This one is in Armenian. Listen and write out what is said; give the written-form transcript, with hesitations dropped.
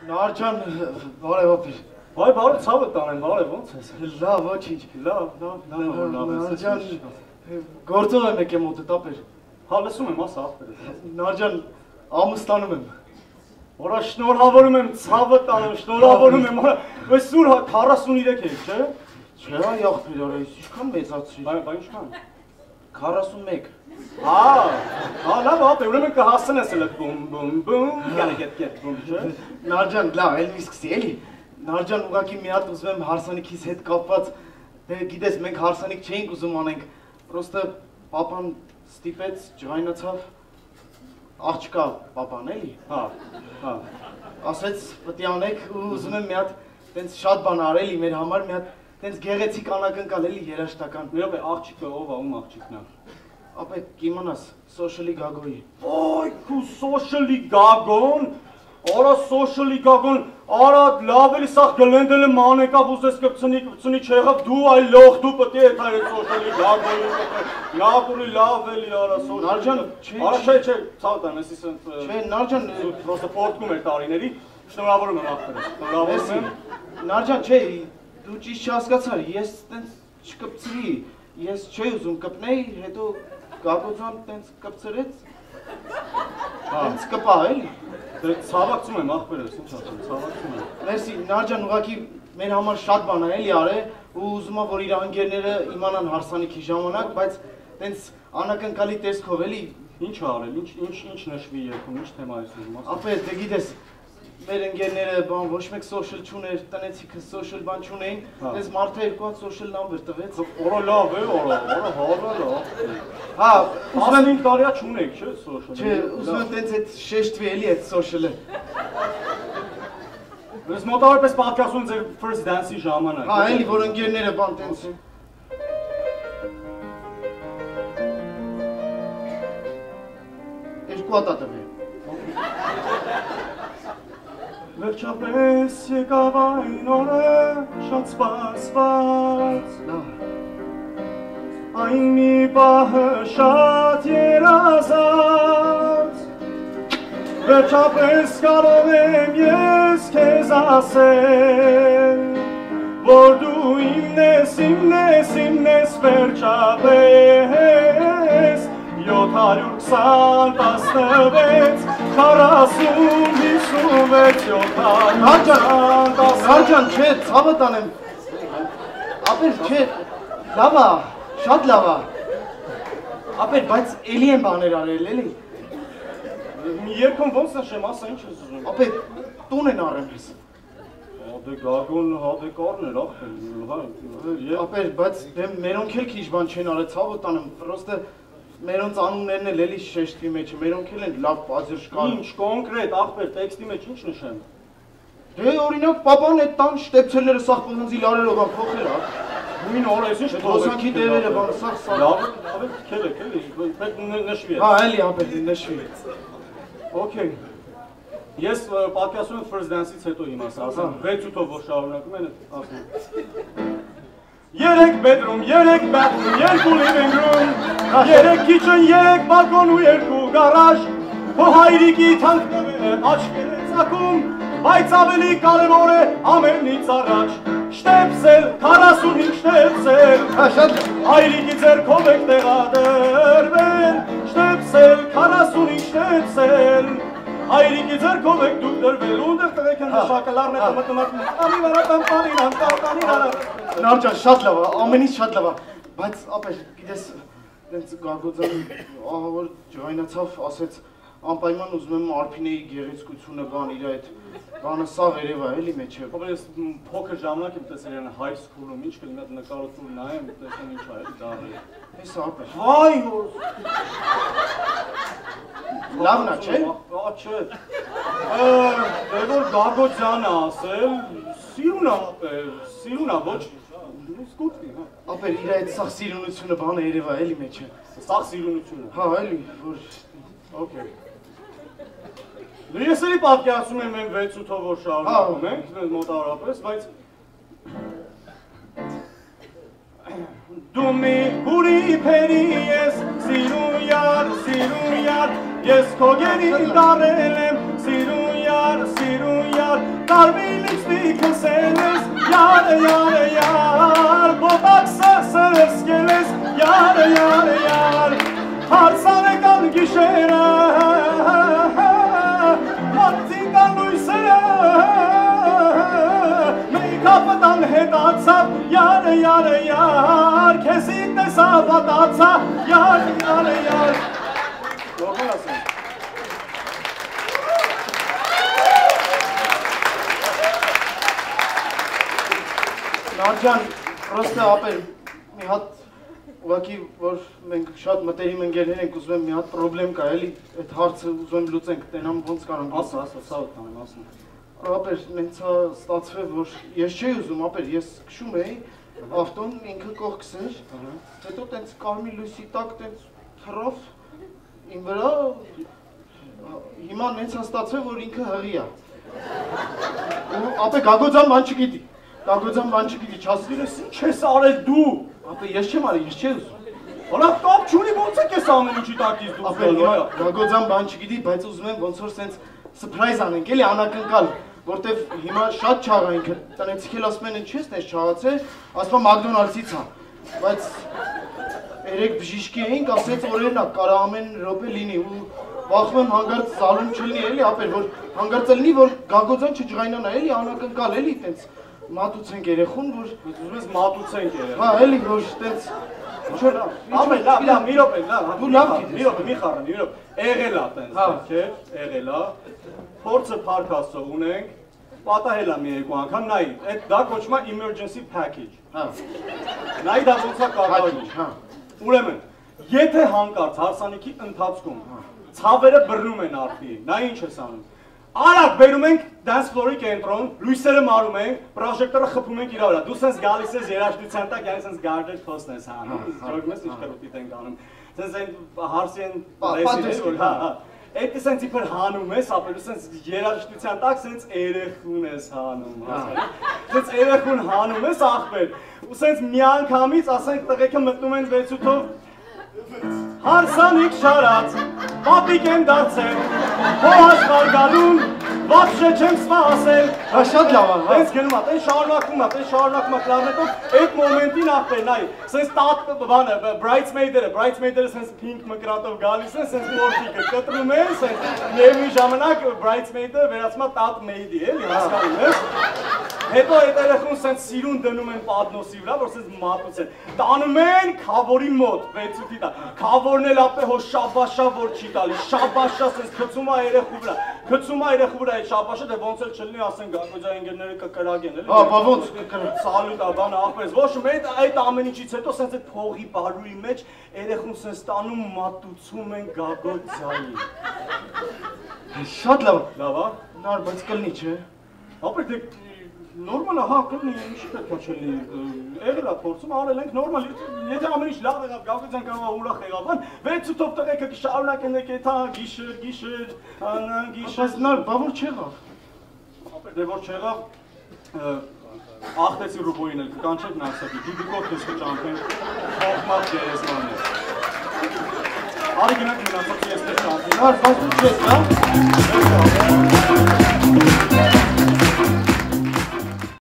Narjan, բարև ապեր։ Վայ, բարև ցավը տանեմ, բարև, ոնց ես։ Լավ, ոչինչ։ Լավ։ Նարջան, գործով եմ եկել մոտդ ապեր։ Հա, լսում եմ, ասա ապեր։ Նարջան, ամուսնանում եմ։ Որա շնորհավորում եմ, ցավը տանեմ, շնորհավորում եմ, որա սուր 43 եք, չէ։ Չէ, այ աղբեր, արա, ինչքան մեծացրի։ Բայ ինչքան։ 41։ Հա, լավ, ապեր, ուրեմն կհասցնես էլ բում, գալի գետ բում, չէ։ Նարջան, լավ, էլ մի սկսի, էլի։ Նարջան, ուղղակի մի հատ ուզում եմ հարսանիքիս հետ կապված, գիտես, մենք հարսանիք չէինք ուզում անենք, պրոստը պապան ստիպեց, ջղայնացավ, աղջկա պապան, էլի։ Հա։ Ասեց, պտի անեք ու ուզում եմ մի հատ տենց շատ բան արել մեր համար, մի հատ տենց գեղեցիկ անակնկալ, էլի երաշտական։ Մի րոպե, աղջիկը ով է, ում աղջիկն է։ Ապե, կիմանաս, սոշելի գագոյի։ Ոյ, քու սոշելի գագոն, արա սոշելի գագոն, արա լավ էլի սաղ գլենդել եմ անեկավ ուզես կպցնի չեղավ դու այ լող դու պտի էտ այր սոշելի գագոյի նապուրի լավ էլի արա սոշելի Նարջան, արա չէ, ցավտ եմ, ես իսենց չէ, Նարջան պրոստը պորտկում էր տարիների, շնորհավորում եմ աղբերս, շնորհավորում եմ Նարջան, չէ, դու ճիշտ չհասկացար, ես տենց չկպցրի, ես չէի ուզում կպնեի, հետո գագոձան տենց կպցրեց, տենց կպա, էլի Ցավակցում եմ աղբերս, ինչ ասեմ, ցավակցում եմ Մերսի, Նարջան, ուղղակի մեր համար շատ բան է էլի արել ու ուզում եմ, որ իր անգերները իմանան հարսանիքի ժամանակ, բայց տենց անակնկալի տեսքով էլի Ինչ արել, ինչ նշվի երգում, ինչ թեմա ես ուզում ասեմ Ապե, դե գիտես, մեր ընկերները բան ոչ մեկ social չուներ, տնեցիքը social բան չունեին, այս մարդը 2 հատ social number տվեց Օրա լավ է, օրա լավ Հա, 15 տարիա չունեք, չէ, social Չէ, ուզում եմ տենց այդ շեշտվի էլի այդ social-ը Ես մոտավորապես պատկասում ձեր first dance-ի ժամանակ Հա, էլի, որ ընկերները բան տենց Երկու հատ տվի Վերջապես եկավ այն օրը շատ սպասված Այն մի պահը շատ երազած Վերջապես կարող եմ ես քեզ ասել Որ դու իմն ես վերջապես 720 Նարջան, չէ, ցավը տանեմ Ապեր, չէ, լավ է, շատ լավ է Ապեր, բայց էլի են բաներ արել, էլի Մի երկում ոնց նշեմ, ասա ինչ ես ուզում Ապեր, տուն են արել ես Դե գագոն հատե կարն էր Ապեր, բայց մերոնք էլ քիչ բան չեն արել, ցավը տանեմ, պրոստը Մերոնց անուններն էլ էլի շեշտվի մեջ, մերոնք էլ են լավ բազերշկալ Ինչ, կոնկրետ, աղբեր, տեքստի մեջ ինչ նշեմ Դե օրինակ, պապան էտ տան շտեպցելները սաղ պղնձի լարերով ան փոխել ա Նույն օր ես ինչ Հոսանքի դևերը բան, սաղ Լավ եք թքել եք, էլի, պետք նշվի Հա, էլի ապետ նշվի Okay Ես պատկասում եմ first dance-ից հետո իմաս ասեմ, 6 ութով որ շարունակում են ասում 3 bedroom, 3 bathroom, 2 living room 3 kitchen, 3 balkon ու 2 garage Քո հայրիկի թանկները աչքեր է ծակում Բայց ավելի կարևոր է ամենից առաջ Շտեպսել, 45 շտեպսել Հայրիկի ձեռքով եք տեղադրվել Շտեպսել, 45 շտեպսել Հայրիկի ձեռքով եք դուք դրվել Ունդեղ տղեք են շակալարն է Նարջան, շատ լավ է, ամենից շատ լավ է Բայց ապեր, գիտես, դենց գագոձան ահավոր ջղայնացավ, ասեց Անպայման ուզում եմ Արփինեի գեղեցկությունը բան իր այդ բանը սաղ երևա էլի մեջև Ով ես փոքր ժամանակ եմ տեսել իրան high school-ում, ինչ կլինի այդ նկարություն նայեմ, տեսնեմ ինչ է էլի դառել Հեսա ապեր Վայ հոս Լավն է, չէ։ Չէ։ Դե որ Գագոձյանը ասել, սիրուն է, ոչ սկուտվի, հա։ Ապեր իր այդ սաղ սիրունությունը բանը երևա էլի մեջը։ Սաղ սիրունությունը։ Հա, էլի, որ Okay։ Ես էլի պատկերացնում եմ են 6 ութով որ շարունակում ենք, մոտավորապես, բայց Դու մի հուրի փերի ես, սիրուն յար, ես քո գերին դարել եմ, սիրուն յար, Կարմիլից դիքսել ես, յարը, յարը, յար, բոտակսը սրսկել ես, յարը, յարը, յար, հարսանեկան գիշերը, մարդիկան լույսերը, մեյքապտան հետացավ, յարը, յարը, յար, քեզի տեսա վատացա, յարը, յարը, յար, Normal ասեմ Նարջան, պրոստը ապեր, մի հատ ուղղակի, որ մենք շատ մտերիմ ընկերներ ենք, ուզում եմ մի հատ պրոբլեմ կա, էլի, այդ հարցը ուզում եմ լուծենք, տենամ ոնց կարանք ասա, սավդ տանեմ, ասնեմ Ապեր, նենց հա ստացվե, որ ես չէի ուզում, ապեր, ես կշում էի, ավտոն ինքը կողքս էր, հետո տենց կարմիր լույսի տակ տենց թռավ իմ վրա, հիմա նենց հա ստացվե, որ ինքը հղի է ու ապե գագոձան բան չգիտի Գագոձան բան չգիտի, չասվիրես ինչ ես արել դու Ապե ես չեմ արել, ես չէի ուզում Հորա կապ չունի ոնց եք ես ամեն ինչի տակից դու Ապե գագոձան բան չգիտի, բայց ուզում եմ ոնց որ սենց սպրայզ անենք, էլի անակնկալ Որտև հիմա շատ չաղա ինքը, տնեցիք էլ ասում են ինչ ես տես չաղացե, ասում Մակդոնալդսից հա Բայց երեք բժիշկի էինք, ասեց օրերն կարա ամեն րոպե լինի ու Վախում եմ հանգարց զալում չլինի էլի ապեր, որ հանգարց լինի, որ գագոձան չջղայնանա էլի, անակնկալ էլի, տենց մատուցենք երեխուն, որ ուզում ես մատուցենք երեխուն։ Հա, էլի, որ տենց Ամեն լավ, մի րոպե, դու լավ գիտես։ Մի րոպե, մի խառն, մի րոպե։ Եղել է տենց, չէ՞, եղել է։ Փորձը փառք Աստծո ունենք, պատահել է մի երկու անգամ, նայի, դա կոչվում է emergency package։ Հա։ Նայի դա ոնց է կատարվում։ Հա։ Ուրեմն, եթե հանկարծ հարսանիքի ընթացքում ցավերը բռնում են արփի, նա ինչ է անում։ Արագ բերում ենք dance floor-ի կենտրոն, լույսերը մարում ենք, պրոժեկտորը խփում ենք իր վրա։ Դու սենց գալիս ես երաժշտության տակ, yəni սենց guarded post-ն ես անում։ Ճոգում ես ինչ կրուտիտ ենք անում։ Սենց այն հարսի են ռեսին, որ հա։ Էդի սենց իբր հանում ես, ապելու սենց երաժշտության տակ սենց երեխուն ես հանում, հասկանում։ Սենց երեխուն հանում ես ախպեր։ Ու սենց միանգամից, ասենք տղեկը մտնում են 6-8-ով Հարսանիք շարած, պապիկ եմ դարձել, հո աշխարգալուն, վապշե չեմ սպասել Շատ լավ է, Տենց գնում է, տեն շարունակում է, կլարնետով, այդ մոմենտին ախպեր, նայ, սենց տատ բանը, բրայցմեյդերը սենց պինք մկրատով գալիս են, սենց մորդիկը կտրում են, սենց միևնույն ժամանակ բրայցմեյդը վերածում է տատ մեյդի, էլի, հասկանում ես Հետո այդ երեխուն սենց սիրուն դնում են պատնոսի վրա, որ սենց մատուցեն Տանում են քավորի մոտ, 6-8-ի տակ Քավորն էլ ապե հո շաբաշա որ չի տալի, շաբաշա սենց քցում է երեխու վրա Քցում է երեխու վրա այդ շաբաշը, դե ոնց էլ չլինի, ասեն գագոձա ընկերները կկրագեն, էլի Հա, բա ոնց Սալյուտ է, բանը ախպես, ոչ այդ ամեն ինչից հետո սենց այդ փողի բարույի մեջ երեխուն սենց տանում մատուցում են գագոձայի Շատ լավ Լավ է Նար, բայց կլնի չէ Ապեր դե նորմալ է, հա, կլնի, ինչի պետք է չլինի, եղել է փորձում, արել ենք նորմալ, եթե ամեն ինչ լավ եղավ, գագոձյան կարող է ուրախ եղավ, 6-8-ով տղեկը կշարունակեն եկեք, հա, գիշեր, Բայց նար, բա որ չեղավ Ապեր դե որ չեղավ, աղտեցի ռուբոյին էլ կկանչեք նարսակի, դիդիկով քեզ կճանքենք, խողմատ գերեզման է Արի գնանք մնացած ես տես ճանքենք Նար, բայց դու չես, հա